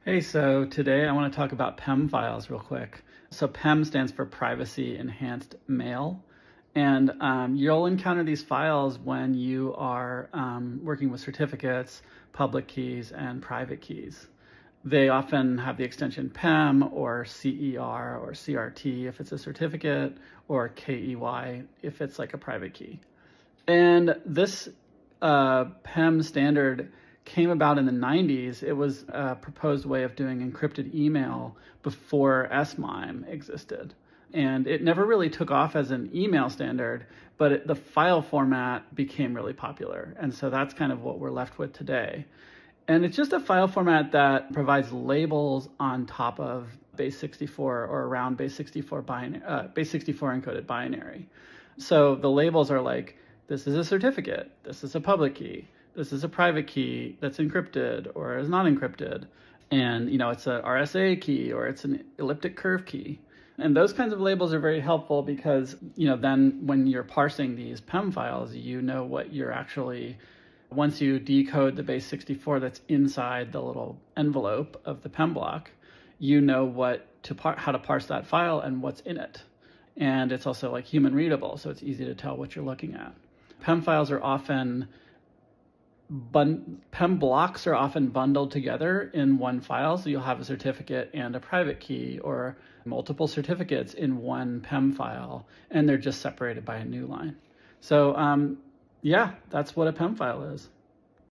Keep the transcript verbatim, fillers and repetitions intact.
Hey, so today I want to talk about P E M files real quick. So P E M stands for Privacy Enhanced Mail. And um, you'll encounter these files when you are um, working with certificates, public keys, and private keys. They often have the extension P E M or C E R or C R T if it's a certificate, or K E Y if it's like a private key. And this uh, P E M standard came about in the nineties. It was a proposed way of doing encrypted email before S MIME existed. And it never really took off as an email standard, but it, the file format became really popular. And so that's kind of what we're left with today. And it's just a file format that provides labels on top of base sixty-four or around base sixty-four binary, uh, base sixty-four encoded binary. So the labels are like, this is a certificate, this is a public key, this is a private key that's encrypted or is not encrypted. And, you know, it's a R S A key or it's an elliptic curve key. And those kinds of labels are very helpful because, you know, then when you're parsing these P E M files, you know what you're actually, once you decode the base sixty-four that's inside the little envelope of the P E M block, you know what to par how to parse that file and what's in it. And it's also like human readable, so it's easy to tell what you're looking at. P E M files are often Bun P E M blocks are often bundled together in one file, so you'll have a certificate and a private key or multiple certificates in one P E M file, and they're just separated by a new line. So um, yeah, that's what a P E M file is.